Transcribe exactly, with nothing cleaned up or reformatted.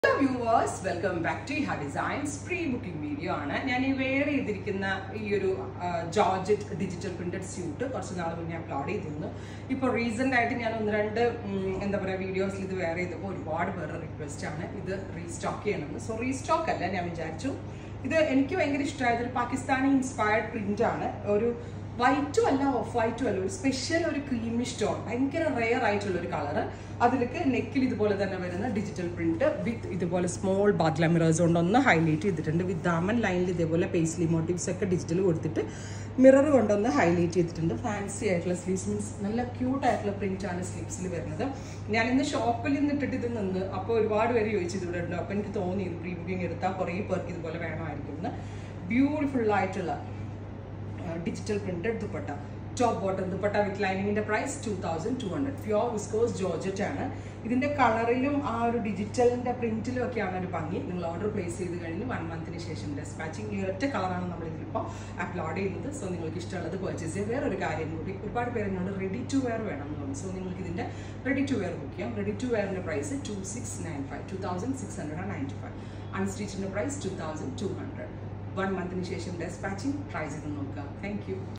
Hello viewers, welcome back to Iha Designs pre-booking video. I am wearing this Georgette digital printed suit. I have uploaded it. Now, recently, I have two videos with a request. This restock. So, restock is a Pakistani inspired print. White to off white to special or creamish tone. I think a rare color. That's why neck is digital printer with a small bagla mirrors on the highlight with diamond line with paisley motifs digital mirror on the highlight fancy atlas sleeves means cute atlas print and sleeves. I in the shop in the very beautiful light. Uh, digital printed dupatta, top bottom dupatta with lining in the price two thousand two hundred. Pure viscose Georgette ആണ്. ഇതിന്റെ കളറിലും ആ ഒരു ഡിജിറ്റലിന്റെ പ്രിന്റിലും ഒക്കെയാണ് ഒരു ഭംഗി. നിങ്ങൾ order place ചെയ്ത് കഴിഞ്ഞ് one monthന് ശേഷം ഡിസ്പാച്ചിങ് ഈ ഒറ്റ കളറാണ് നമ്മൾ ഇതിലിപ്പോൾ അപ്ലോഡ് ചെയ്യുന്നത്. സോ നിങ്ങൾക്ക് ഇഷ്ടമുള്ളത് പർച്ചേസ് ചെയ്യാം. വേറൊരു കാര്യം കൂടി ഒരുപാട് പേര് എന്നോട് റെഡി ടു വെയർ വേണം എന്ന് പറഞ്ഞു. സോ നിങ്ങൾക്ക് ഇതിന്റെ റെഡി ടു വെയർ ബുക്ക് ചെയ്യാം. റെഡി ടു വെയറിന്റെ price two thousand six hundred ninety-five, two thousand six hundred ninety-five. അൺസ്റ്റിച്ചിന്റെ price two thousand two hundred. One month initiation dispatching, try it. Thank you.